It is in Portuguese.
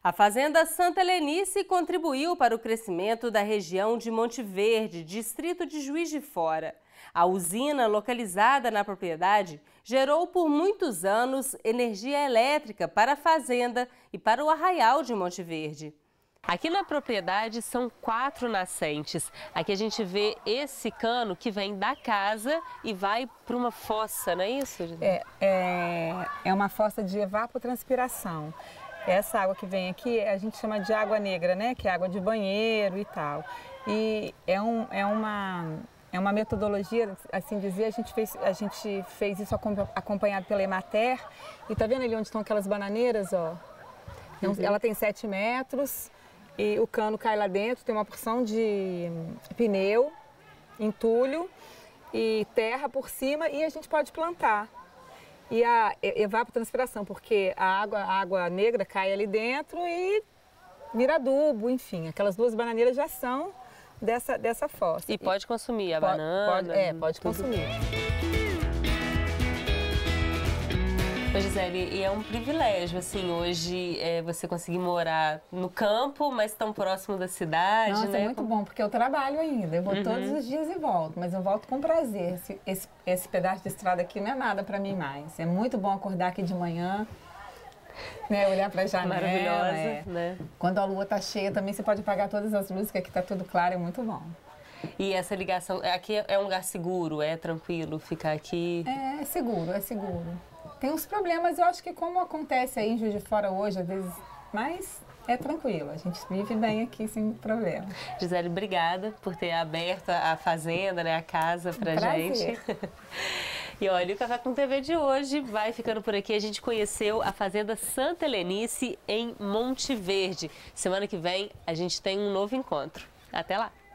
A Fazenda Santa Helenice contribuiu para o crescimento da região de Monte Verde, distrito de Juiz de Fora. A usina, localizada na propriedade, gerou por muitos anos energia elétrica para a fazenda e para o arraial de Monte Verde. Aqui na propriedade são 4 nascentes. Aqui a gente vê esse cano que vem da casa e vai para uma fossa, não é isso? É uma fossa de evapotranspiração. Essa água que vem aqui a gente chama de água negra, né? Que é água de banheiro e tal. E é uma metodologia, assim dizer, a gente fez isso acompanhado pela Emater. E tá vendo ali onde estão aquelas bananeiras, ó? Então, ela tem 7 metros e o cano cai lá dentro, tem uma porção de pneu, entulho e terra por cima e a gente pode plantar. E a evapotranspiração, porque a água negra cai ali dentro e vira adubo, enfim. Aquelas 2 bananeiras já são dessa fossa. E pode consumir a banana? Pode consumir. Ô Gisele, e é um privilégio, assim, hoje você conseguir morar no campo, mas tão próximo da cidade, Nossa, né? É muito bom, porque eu trabalho ainda, eu vou todos os dias e volto, mas eu volto com prazer. Esse pedaço de estrada aqui não é nada para mim mais. É muito bom acordar aqui de manhã, né, olhar para a janela. Maravilhosa, né? Quando a lua tá cheia também você pode apagar todas as luzes, que aqui tá tudo claro, é muito bom. E essa ligação, aqui é um lugar seguro, é tranquilo ficar aqui? É seguro, é seguro. Tem uns problemas, eu acho que como acontece aí em Juiz de Fora hoje, às vezes, mas é tranquilo, a gente vive bem aqui sem problema. Gisele, obrigada por ter aberto a fazenda, né, a casa pra gente. E olha, o Café com TV de hoje vai ficando por aqui. A gente conheceu a Fazenda Santa Helenice em Monte Verde. Semana que vem a gente tem um novo encontro. Até lá!